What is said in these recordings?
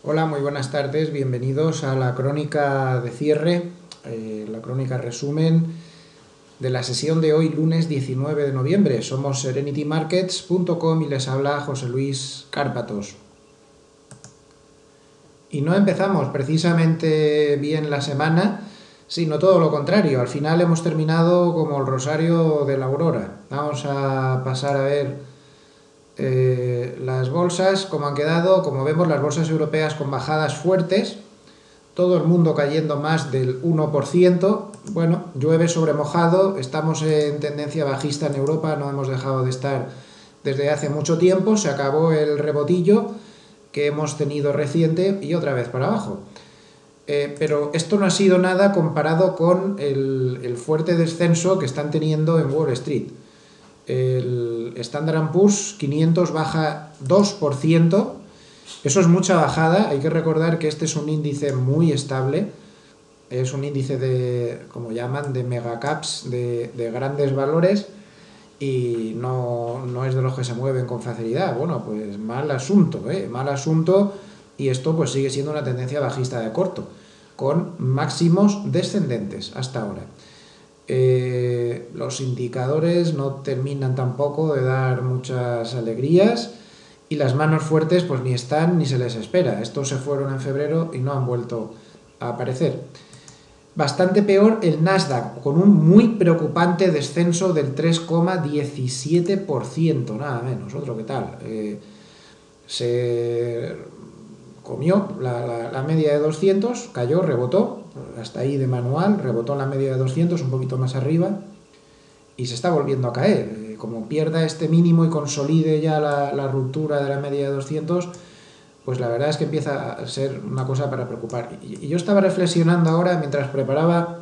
Hola, muy buenas tardes, bienvenidos a la crónica de cierre, la crónica resumen de la sesión de hoy, lunes 19 de noviembre. Somos serenitymarkets.com y les habla José Luis Cárpatos. Y no empezamos precisamente bien la semana, sino todo lo contrario. Al final hemos terminado como el rosario de la aurora. Vamos a pasar a ver las bolsas, cómo han quedado. Como vemos, las bolsas europeas con bajadas fuertes, todo el mundo cayendo más del 1%. Bueno, llueve sobre mojado, estamos en tendencia bajista en Europa, no hemos dejado de estar desde hace mucho tiempo, se acabó el rebotillo que hemos tenido reciente y otra vez para abajo. Pero esto no ha sido nada comparado con el fuerte descenso que están teniendo en Wall Street. El Standard & Poor's 500 baja 2%. Eso es mucha bajada. Hay que recordar que este es un índice muy estable. Es un índice de, como llaman, de megacaps, de grandes valores, y no es de los que se mueven con facilidad. Bueno, pues mal asunto, mal asunto, y esto pues sigue siendo una tendencia bajista de corto, con máximos descendentes hasta ahora. Los indicadores no terminan tampoco de dar muchas alegrías, y las manos fuertes pues ni están ni se les espera. Estos se fueron en febrero y no han vuelto a aparecer. Bastante peor el Nasdaq, con un muy preocupante descenso del 3,17%, nada menos. Otro que tal. Se comió la media de 200, cayó, rebotó, hasta ahí de manual, rebotó en la media de 200, un poquito más arriba, y se está volviendo a caer. Como pierda este mínimo y consolide ya la ruptura de la media de 200, pues la verdad es que empieza a ser una cosa para preocupar. Y yo estaba reflexionando ahora, mientras preparaba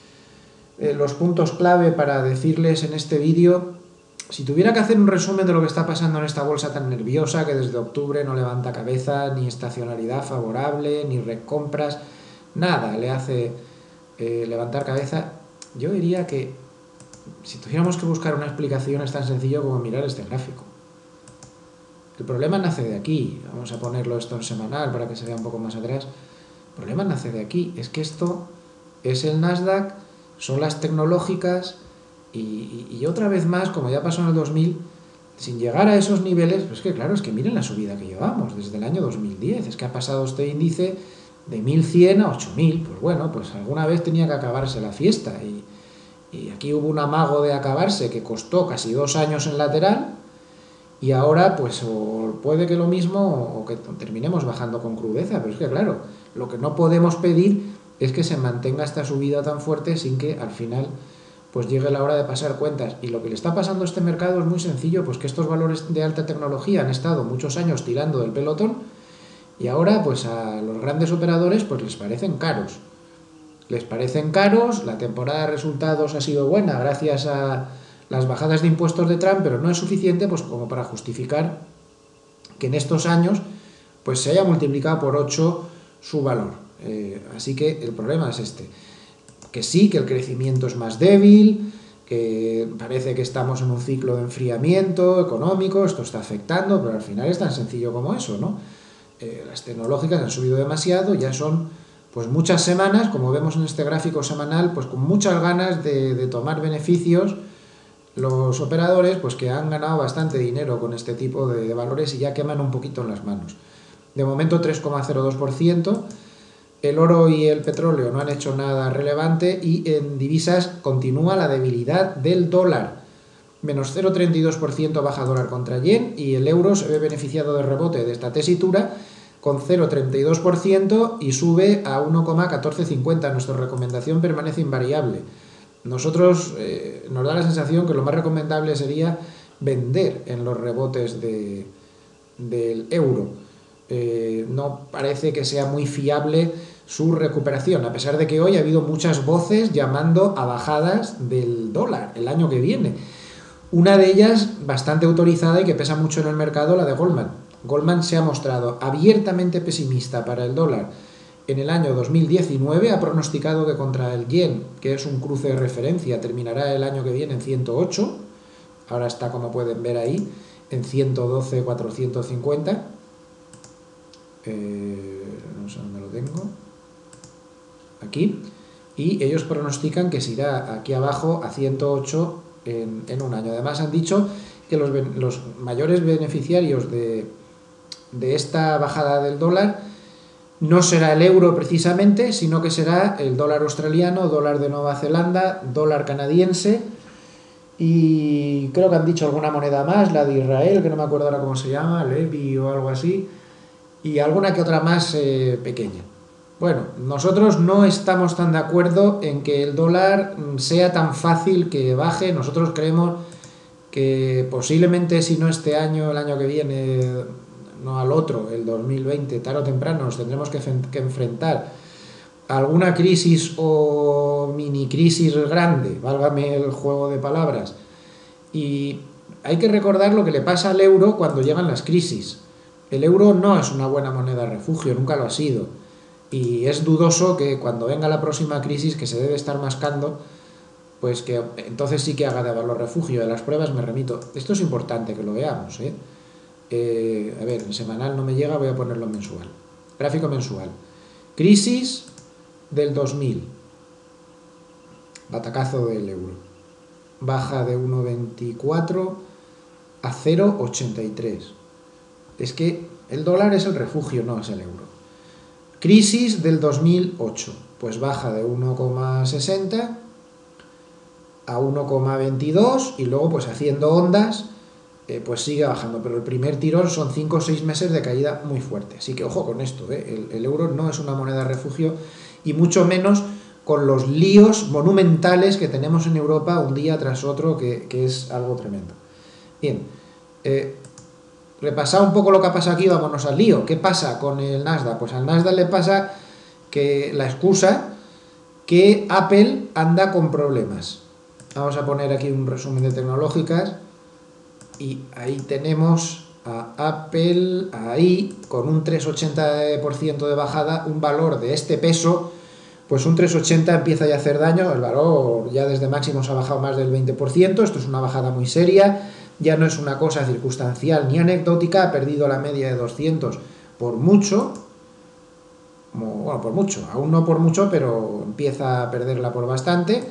los puntos clave para decirles en este vídeo, si tuviera que hacer un resumen de lo que está pasando en esta bolsa tan nerviosa, que desde octubre no levanta cabeza, ni estacionalidad favorable, ni recompras, nada le hace levantar cabeza, yo diría que si tuviéramos que buscar una explicación es tan sencillo como mirar este gráfico. El problema nace de aquí. Vamos a ponerlo esto en semanal para que se vea un poco más atrás. El problema nace de aquí. Es que esto es el Nasdaq, son las tecnológicas, y otra vez más, como ya pasó en el 2000, sin llegar a esos niveles, pues que claro, es que miren la subida que llevamos desde el año 2010. Es que ha pasado este índice de 1100 a 8000. Pues bueno, pues alguna vez tenía que acabarse la fiesta. Y aquí hubo un amago de acabarse que costó casi 2 años en lateral. Y ahora, pues, o puede que lo mismo, o que terminemos bajando con crudeza. Pero es que, claro, lo que no podemos pedir es que se mantenga esta subida tan fuerte sin que al final pues llegue la hora de pasar cuentas. Y lo que le está pasando a este mercado es muy sencillo, pues que estos valores de alta tecnología han estado muchos años tirando del pelotón, y ahora pues a los grandes operadores pues les parecen caros. Les parecen caros, la temporada de resultados ha sido buena gracias a las bajadas de impuestos de Trump, pero no es suficiente pues como para justificar que en estos años pues se haya multiplicado por 8 su valor. Así que el problema es este, que sí, que el crecimiento es más débil, que parece que estamos en un ciclo de enfriamiento económico, esto está afectando, pero al final es tan sencillo como eso, ¿no? Las tecnológicas han subido demasiado, ya son pues muchas semanas, como vemos en este gráfico semanal, pues con muchas ganas de tomar beneficios los operadores, pues que han ganado bastante dinero con este tipo de valores y ya queman un poquito en las manos. De momento 3,02%, el oro y el petróleo no han hecho nada relevante, y en divisas continúa la debilidad del dólar. Menos 0,32% baja dólar contra yen, y el euro se ve beneficiado de rebote de esta tesitura con 0,32% y sube a 1,1450. Nuestra recomendación permanece invariable. Nosotros nos da la sensación que lo más recomendable sería vender en los rebotes del euro. No parece que sea muy fiable su recuperación, a pesar de que hoy ha habido muchas voces llamando a bajadas del dólar el año que viene. Una de ellas bastante autorizada y que pesa mucho en el mercado, la de Goldman. Goldman se ha mostrado abiertamente pesimista para el dólar en el año 2019, ha pronosticado que contra el yen, que es un cruce de referencia, terminará el año que viene en 108, ahora está, como pueden ver ahí, en 112,450. no sé dónde lo tengo, aquí, y ellos pronostican que se irá aquí abajo a 108 en un año. Además han dicho que los mayores beneficiarios de esta bajada del dólar no será el euro precisamente, sino que será el dólar australiano, dólar de Nueva Zelanda, dólar canadiense, y creo que han dicho alguna moneda más, la de Israel, que no me acuerdo ahora cómo se llama, Levi o algo así, y alguna que otra más pequeña. Bueno, nosotros no estamos tan de acuerdo en que el dólar sea tan fácil que baje. Nosotros creemos que posiblemente, si no este año, el año que viene, no al otro, el 2020, tarde o temprano, nos tendremos que enfrentar a alguna crisis o mini crisis grande, válgame el juego de palabras. Y hay que recordar lo que le pasa al euro cuando llegan las crisis. El euro no es una buena moneda de refugio, nunca lo ha sido. Y es dudoso que cuando venga la próxima crisis, que se debe estar mascando, pues que entonces sí que haga de valor refugio. De las pruebas me remito. Esto es importante que lo veamos, ¿eh? A ver, en semanal no me llega, voy a ponerlo en mensual. Gráfico mensual. Crisis del 2000. Batacazo del euro. Baja de 1,24 a 0,83. Es que el dólar es el refugio, no es el euro. Crisis del 2008. Pues baja de 1,60 a 1,22 y luego pues haciendo ondas pues sigue bajando, pero el primer tirón son 5 o 6 meses de caída muy fuerte, así que ojo con esto, el euro no es una moneda de refugio y mucho menos con los líos monumentales que tenemos en Europa un día tras otro, que es algo tremendo. Bien, repasado un poco lo que ha pasado aquí, vámonos al lío. ¿Qué pasa con el Nasdaq? Pues al Nasdaq le pasa que la excusa que Apple anda con problemas. Vamos a poner aquí un resumen de tecnológicas y ahí tenemos a Apple ahí con un 3,80% de bajada, un valor de este peso, pues un 3,80 empieza ya a hacer daño, el valor ya desde máximos ha bajado más del 20%, esto es una bajada muy seria, ya no es una cosa circunstancial ni anecdótica, ha perdido la media de 200 por mucho, bueno, por mucho, aún no por mucho, pero empieza a perderla por bastante.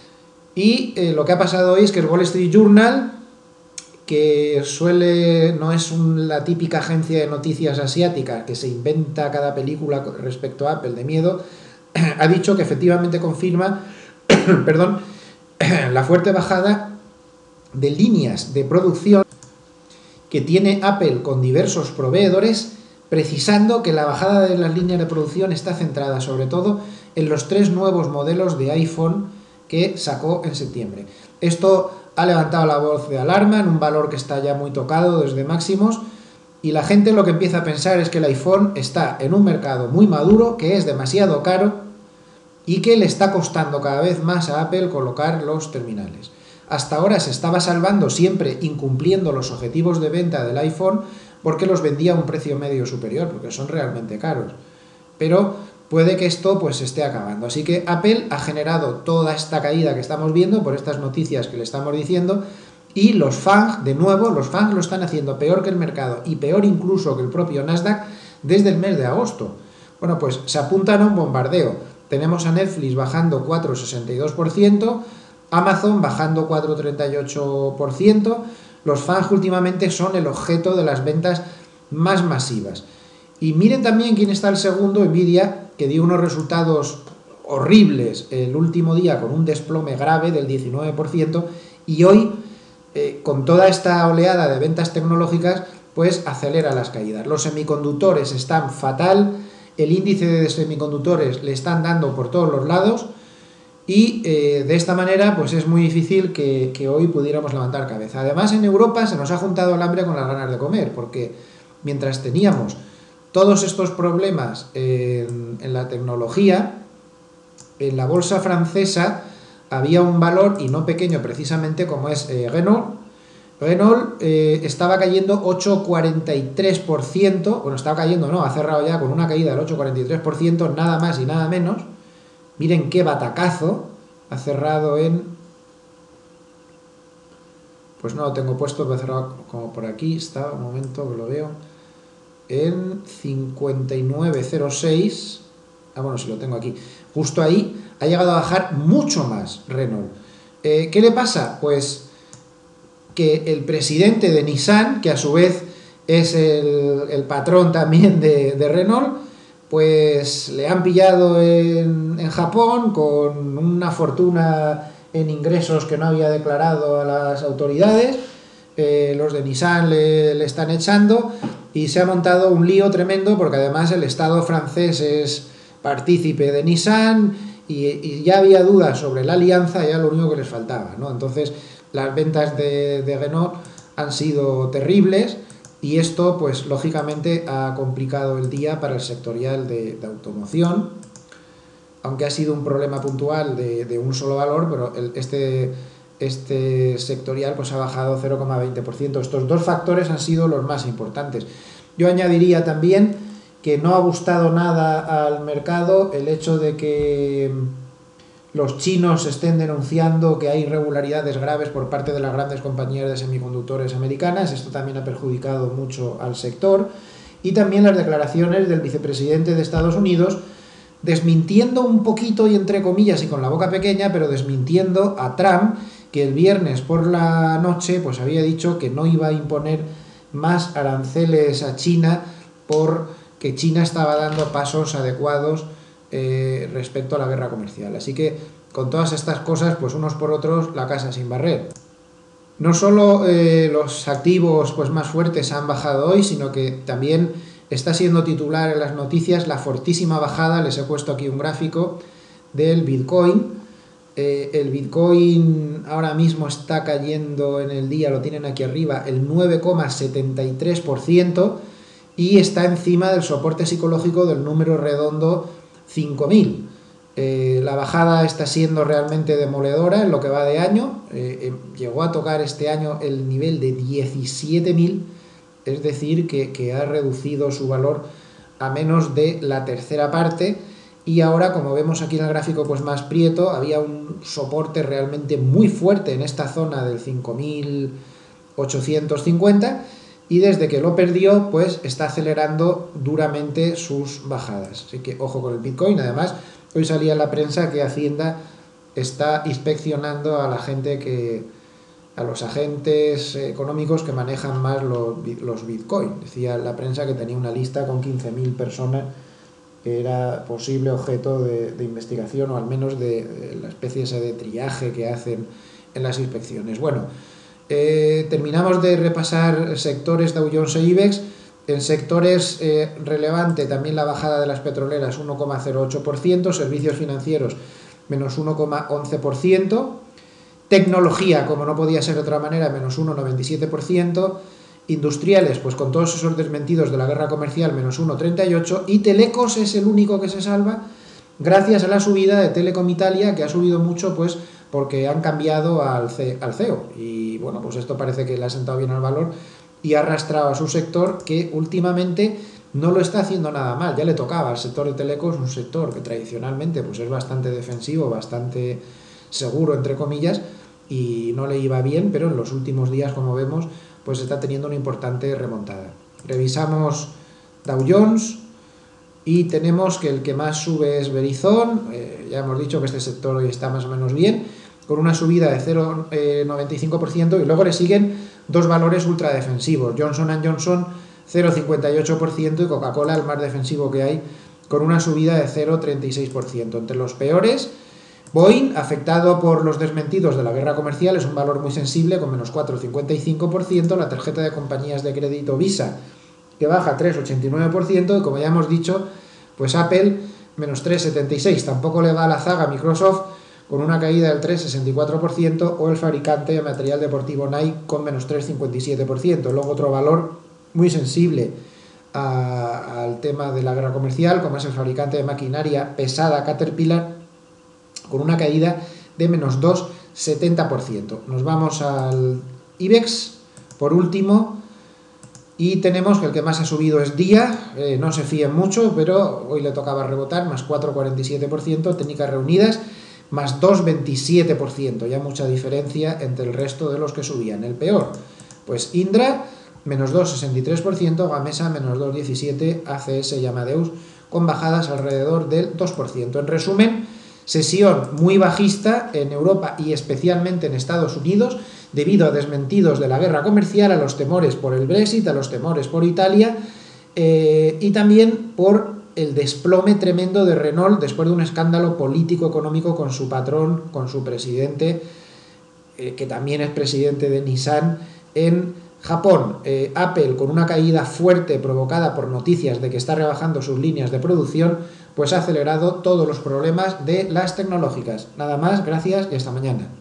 Y lo que ha pasado hoy es que el Wall Street Journal, que no es la típica agencia de noticias asiática que se inventa cada película respecto a Apple de miedo, ha dicho que efectivamente confirma perdón, la fuerte bajada de líneas de producción que tiene Apple con diversos proveedores, precisando que la bajada de las líneas de producción está centrada sobre todo en los 3 nuevos modelos de iPhone que sacó en septiembre. Esto ha levantado la voz de alarma en un valor que está ya muy tocado desde máximos, y la gente lo que empieza a pensar es que el iPhone está en un mercado muy maduro, que es demasiado caro y que le está costando cada vez más a Apple colocar los terminales. Hasta ahora se estaba salvando siempre incumpliendo los objetivos de venta del iPhone porque los vendía a un precio medio superior, porque son realmente caros. Pero puede que esto pues se esté acabando. Así que Apple ha generado toda esta caída que estamos viendo por estas noticias que le estamos diciendo, y los FANG, de nuevo, los FANG lo están haciendo peor que el mercado y peor incluso que el propio Nasdaq desde el mes de agosto. Bueno, pues se apuntan a un bombardeo. Tenemos a Netflix bajando 4,62%, Amazon bajando 4,38%. Los FANG últimamente son el objeto de las ventas más masivas. Y miren también quién está el segundo, Nvidia, que dio unos resultados horribles el último día con un desplome grave del 19%, y hoy, con toda esta oleada de ventas tecnológicas, pues acelera las caídas. Los semiconductores están fatal, el índice de semiconductores le están dando por todos los lados, y de esta manera pues es muy difícil que hoy pudiéramos levantar cabeza. Además, en Europa se nos ha juntado el hambre con las ganas de comer, porque mientras teníamos todos estos problemas en la tecnología, en la bolsa francesa había un valor, y no pequeño precisamente, como es Renault. Renault estaba cayendo 8,43%, bueno, estaba cayendo, no, ha cerrado ya con una caída del 8,43%, nada más y nada menos. Miren qué batacazo, ha cerrado en... Pues no lo tengo puesto, lo he cerrado como por aquí, está, un momento que lo veo. en 59,06. Ah, bueno, si lo tengo aquí. Justo ahí ha llegado a bajar mucho más Renault. ¿Qué le pasa? Pues que el presidente de Nissan, que a su vez es el patrón también de Renault, pues le han pillado en Japón con una fortuna en ingresos que no había declarado a las autoridades. Los de Nissan le están echando y se ha montado un lío tremendo porque además el Estado francés es partícipe de Nissan y ya había dudas sobre la alianza, ya lo único que les faltaba, ¿no? Entonces las ventas de Renault han sido terribles y esto pues lógicamente ha complicado el día para el sectorial de automoción, aunque ha sido un problema puntual de un solo valor, pero este sectorial pues ha bajado 0,20%. Estos dos factores han sido los más importantes. Yo añadiría también que no ha gustado nada al mercado el hecho de que los chinos estén denunciando que hay irregularidades graves por parte de las grandes compañías de semiconductores americanas. Esto también ha perjudicado mucho al sector. Y también las declaraciones del vicepresidente de Estados Unidos desmintiendo un poquito y entre comillas y con la boca pequeña, pero desmintiendo a Trump, que el viernes por la noche pues había dicho que no iba a imponer más aranceles a China porque China estaba dando pasos adecuados respecto a la guerra comercial. Así que con todas estas cosas, pues unos por otros, la casa sin barrer. No solo los activos pues más fuertes han bajado hoy, sino que también está siendo titular en las noticias la fortísima bajada, les he puesto aquí un gráfico, del Bitcoin. El Bitcoin ahora mismo está cayendo en el día, lo tienen aquí arriba, el 9,73% y está encima del soporte psicológico del número redondo 5.000. La bajada está siendo realmente demoledora en lo que va de año. Llegó a tocar este año el nivel de 17.000, es decir, que ha reducido su valor a menos de la tercera parte. Y ahora, como vemos aquí en el gráfico pues más prieto, había un soporte realmente muy fuerte en esta zona del 5.850 y desde que lo perdió pues está acelerando duramente sus bajadas. Así que ojo con el Bitcoin. Además, hoy salía en la prensa que Hacienda está inspeccionando a la gente a los agentes económicos que manejan más los Bitcoin. Decía la prensa que tenía una lista con 15.000 personas que era posible objeto de investigación o al menos de la especie esa de triaje que hacen en las inspecciones. Bueno, terminamos de repasar sectores Dow Jones e IBEX. En sectores relevante también la bajada de las petroleras 1,08%, servicios financieros menos 1,11%, tecnología, como no podía ser de otra manera, menos 1,97%, industriales, pues con todos esos desmentidos de la guerra comercial, menos 1,38%, y Telecos es el único que se salva gracias a la subida de Telecom Italia, que ha subido mucho pues porque han cambiado al CEO, y bueno, pues esto parece que le ha sentado bien al valor y ha arrastrado a su sector, que últimamente no lo está haciendo nada mal. Ya le tocaba al sector de Telecos, un sector que tradicionalmente pues es bastante defensivo, bastante seguro entre comillas, y no le iba bien, pero en los últimos días, como vemos, pues está teniendo una importante remontada. Revisamos Dow Jones y tenemos que el que más sube es Verizon. Ya hemos dicho que este sector hoy está más o menos bien, con una subida de 0,95%, y luego le siguen dos valores ultra defensivos, Johnson & Johnson 0,58% y Coca-Cola, el más defensivo que hay, con una subida de 0,36%. Entre los peores, Boeing, afectado por los desmentidos de la guerra comercial, es un valor muy sensible con menos 4,55%, la tarjeta de compañías de crédito Visa, que baja 3,89%, y como ya hemos dicho, pues Apple menos 3,76%, tampoco le va a la zaga a Microsoft, con una caída del 3,64%, o el fabricante de material deportivo Nike con menos 3,57%. Luego otro valor muy sensible al tema de la guerra comercial, como es el fabricante de maquinaria pesada Caterpillar, con una caída de menos 2,70%. Nos vamos al IBEX, por último, y tenemos que el que más ha subido es Dia. No se fíen mucho, pero hoy le tocaba rebotar, más 4,47%, técnicas reunidas, más 2,27%, ya mucha diferencia entre el resto de los que subían. El peor, pues Indra, menos 2,63%, Gamesa menos 2,17%, ACS y Amadeus con bajadas alrededor del 2%. En resumen, sesión muy bajista en Europa y especialmente en Estados Unidos, debido a desmentidos de la guerra comercial, a los temores por el Brexit, a los temores por Italia y también por el desplome tremendo de Renault después de un escándalo político-económico con su patrón, con su presidente, que también es presidente de Nissan en Japón. Apple, con una caída fuerte provocada por noticias de que está rebajando sus líneas de producción, pues ha acelerado todos los problemas de las tecnológicas. Nada más, gracias y hasta mañana.